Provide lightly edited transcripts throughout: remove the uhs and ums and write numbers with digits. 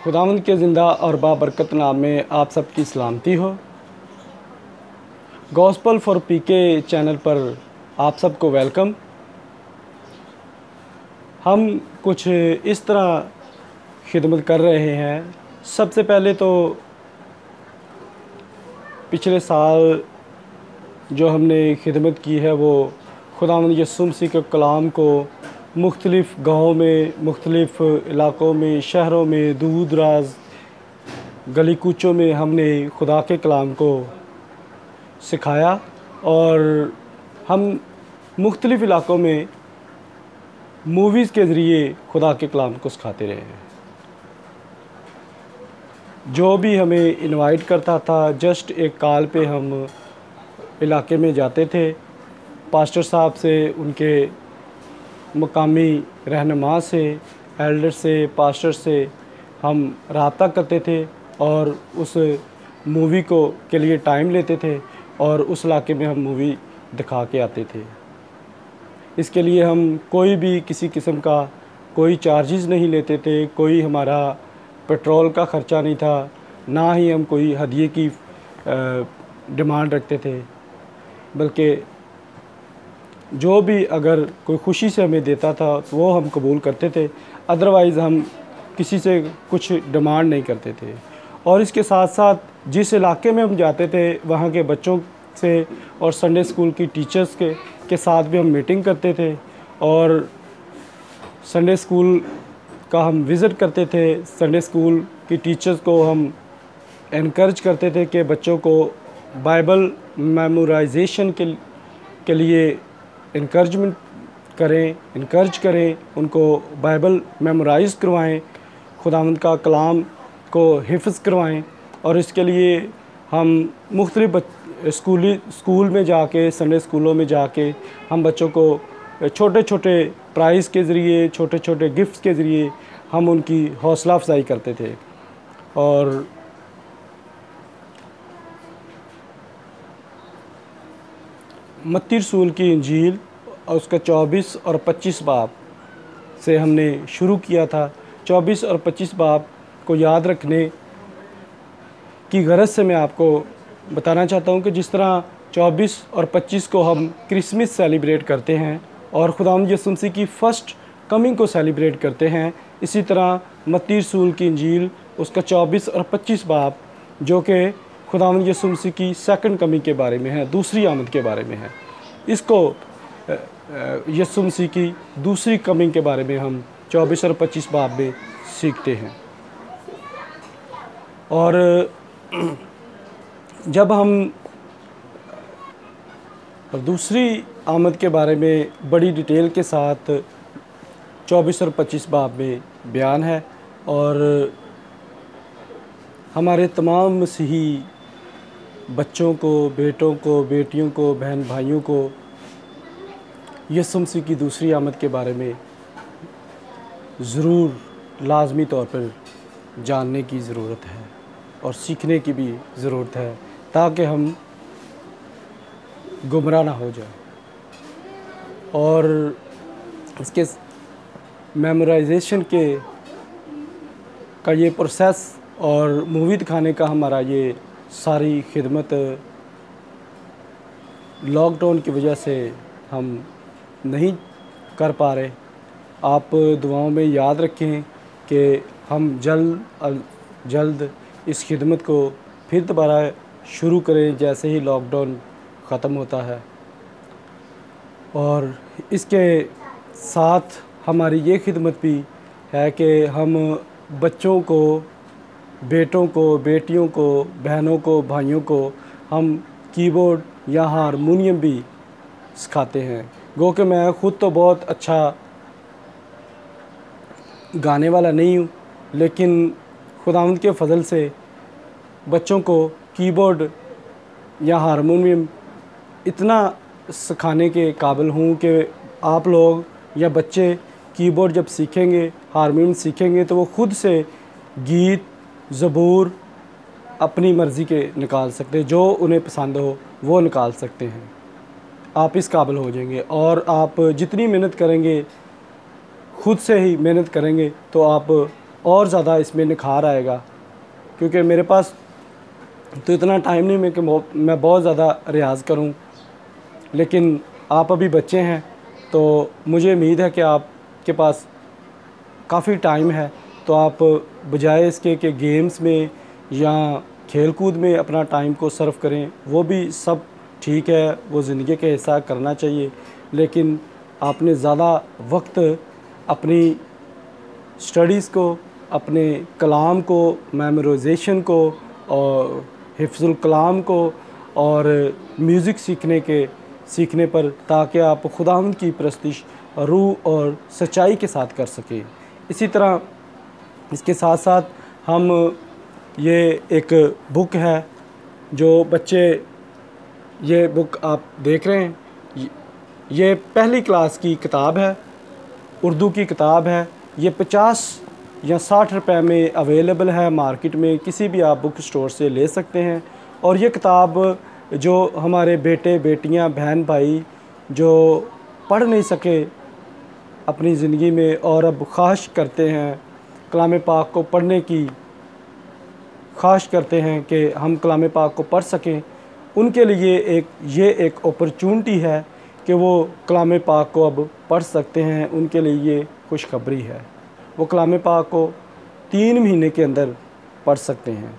खुदावंद के ज़िंदा और बाबरकत नाम में आप सबकी सलामती हो। गॉस्पल फॉर पीके चैनल पर आप सबको वेलकम। हम कुछ इस तरह खिदमत कर रहे हैं। सबसे पहले तो पिछले साल जो हमने खिदमत की है वो खुदावंद यीशु मसीह के कलाम को मुख्तलिफ़ गाँव में, मुख्तलिफ़ इलाक़ों में, शहरों में, दूर दराज गली कूचों में हमने खुदा के कलाम को सिखाया और हम मुख्तलिफ़ इलाक़ों में मूवीज़ के ज़रिए खुदा के कलाम को सिखाते रहे हैं। जो भी हमें इनवाइट करता था, जस्ट एक कॉल पे हम इलाके में जाते थे। पास्टर साहब से, उनके मकामी रहनुमा से, एल्डर से, पास्टर से हम रब्ता करते थे और उस मूवी को के लिए टाइम लेते थे और उस इलाके में हम मूवी दिखा के आते थे। इसके लिए हम कोई भी किसी किस्म का कोई चार्जेस नहीं लेते थे। कोई हमारा पेट्रोल का ख़र्चा नहीं था, ना ही हम कोई हदिये की डिमांड रखते थे, बल्कि जो भी अगर कोई खुशी से हमें देता था तो वो हम कबूल करते थे। अदरवाइज़ हम किसी से कुछ डिमांड नहीं करते थे। और इसके साथ साथ जिस इलाके में हम जाते थे वहाँ के बच्चों से और संडे स्कूल की टीचर्स के साथ भी हम मीटिंग करते थे और संडे स्कूल का हम विज़िट करते थे। संडे स्कूल की टीचर्स को हम एनकरेज करते थे कि बच्चों को बाइबल मेमोराइजेशन के लिए इनकरेज करें, उनको बाइबल मेमोराइज़ करवाएं, खुदावंद का कलाम को हिफ्ज़ करवाएं। और इसके लिए हम मुख्तलिफ़ स्कूल में जाके, संडे स्कूलों में जाके हम बच्चों को छोटे छोटे प्राइज़ के ज़रिए, छोटे छोटे गिफ्ट्स के ज़रिए हम उनकी हौसला अफजाई करते थे। और मत्ती रसूल की इंजील और उसका 24 और 25 बाब से हमने शुरू किया था। 24 और 25 बाब को याद रखने की गरज से मैं आपको बताना चाहता हूँ कि जिस तरह 24 और 25 को हम क्रिसमस सेलिब्रेट करते हैं और खुदावंद यीशु मसीह की फ़र्स्ट कमिंग को सेलिब्रेट करते हैं, इसी तरह मत्ती रसूल की इंजील उसका 24 और 25 बाब जो कि खुदावंद यीशु मसीह की सेकंड कमिंग के बारे में है, दूसरी आमद के बारे में है, इसको यीशु मसीह की दूसरी कमिंग के बारे में हम 24 और 25 बाब में सीखते हैं। और जब हम दूसरी आमद के बारे में बड़ी डिटेल के साथ 24 और 25 बाब में बयान है और हमारे तमाम मसीही बच्चों को, बेटों को, बेटियों को, बहन भाइयों को यीशु मसीह की दूसरी आमद के बारे में ज़रूर लाजमी तौर पर जानने की ज़रूरत है और सीखने की भी ज़रूरत है ताकि हम गुमराह ना हो जाए। और इसके मेमोराइजेशन का ये प्रोसेस और मूवी दिखाने का हमारा ये सारी खिदमत लॉकडाउन की वजह से हम नहीं कर पा रहे। आप दुआओं में याद रखें कि हम जल्द इस खिदमत को फिर दोबारा शुरू करें जैसे ही लॉकडाउन ख़त्म होता है। और इसके साथ हमारी ये खिदमत भी है कि हम बच्चों को, बेटों को, बेटियों को, बहनों को, भाइयों को हम कीबोर्ड या हारमोनियम भी सिखाते हैं। गो कि मैं ख़ुद तो बहुत अच्छा गाने वाला नहीं हूँ, लेकिन खुदावंद के फ़ज़ल से बच्चों को कीबोर्ड या हारमोनियम इतना सिखाने के काबिल हूँ कि आप लोग या बच्चे कीबोर्ड जब सीखेंगे, हारमोनियम सीखेंगे तो वो ख़ुद से गीत, ज़बूर अपनी मर्ज़ी के निकाल सकते हैं, जो उन्हें पसंद हो वो निकाल सकते हैं। आप इस काबिल हो जाएंगे और आप जितनी मेहनत करेंगे, ख़ुद से ही मेहनत करेंगे तो आप और ज़्यादा इसमें निखार आएगा, क्योंकि मेरे पास तो इतना टाइम नहीं मैं कि मैं बहुत ज़्यादा रियाज़ करूं। लेकिन आप अभी बच्चे हैं, तो मुझे उम्मीद है कि आपके पास काफ़ी टाइम है, तो आप बजाय इसके कि गेम्स में या खेल कूद में अपना टाइम को सर्व करें, वो भी सब ठीक है, वो ज़िंदगी का हिस्सा करना चाहिए, लेकिन आपने ज़्यादा वक्त अपनी स्टडीज़ को, अपने कलाम को, मेमोराइजेशन को और हिफ्ज़ुल कलाम को और म्यूज़िक सीखने पर, ताकि आप खुदावंद की परस्तिश रूह और सच्चाई के साथ कर सकें। इसी तरह इसके साथ साथ हम ये एक बुक है जो बच्चे, ये बुक आप देख रहे हैं, ये पहली क्लास की किताब है, उर्दू की किताब है। ये 50 या 60 रुपए में अवेलेबल है मार्केट में, किसी भी आप बुक स्टोर से ले सकते हैं। और ये किताब जो हमारे बेटे बेटियां, बहन भाई जो पढ़ नहीं सके अपनी ज़िंदगी में और अब ख्वाहिश करते हैं कलाम पाक को पढ़ने की, ख्वाहिश करते हैं कि हम कलाम पाक को पढ़ सकें, उनके लिए ये एक अपॉर्चुनिटी है कि वो कलाम पाक को अब पढ़ सकते हैं। उनके लिए ये खुशखबरी है, वो कलाम पाक को 3 महीने के अंदर पढ़ सकते हैं।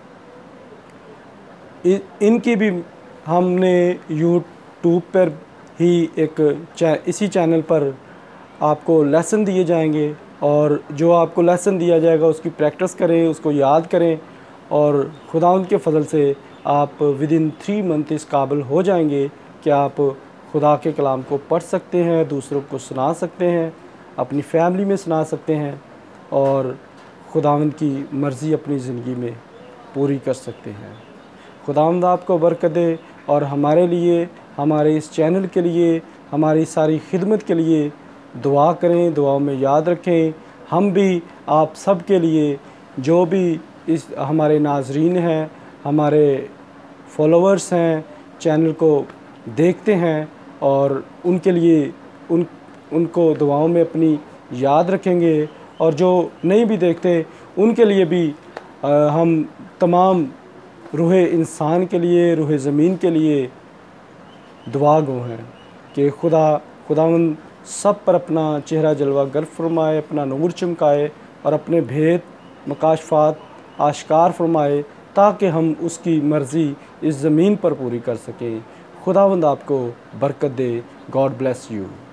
इनकी भी हमने यूट्यूब पर ही इसी चैनल पर आपको लेसन दिए जाएंगे, और जो आपको लेसन दिया जाएगा उसकी प्रैक्टिस करें, उसको याद करें, और खुदावंद के फजल से आप विदिन 3 मंथ इस काबिल हो जाएंगे कि आप खुदा के कलाम को पढ़ सकते हैं, दूसरों को सुना सकते हैं, अपनी फैमिली में सुना सकते हैं, और खुदावंद की मर्ज़ी अपनी ज़िंदगी में पूरी कर सकते हैं। खुदावंद आपको बरकत दे, और हमारे लिए, हमारे इस चैनल के लिए, हमारी सारी खिदमत के लिए दुआ करें, दुआओं में याद रखें। हम भी आप सब के लिए, जो भी इस हमारे नाजरीन हैं, हमारे फॉलोअर्स हैं, चैनल को देखते हैं, और उनके लिए उनको दुआओं में अपनी याद रखेंगे, और जो नहीं भी देखते उनके लिए भी हम तमाम रूह इंसान के लिए, रूह ज़मीन के लिए दुआ गो हैं कि खुदावंद सब पर अपना चेहरा जलवा गर फरमाए, अपना नूर चमकाए, और अपने भेद मकाशफात आश्कार फरमाए, ताकि हम उसकी मर्ज़ी इस ज़मीन पर पूरी कर सकें। खुदावंद आपको बरकत दे। God bless you.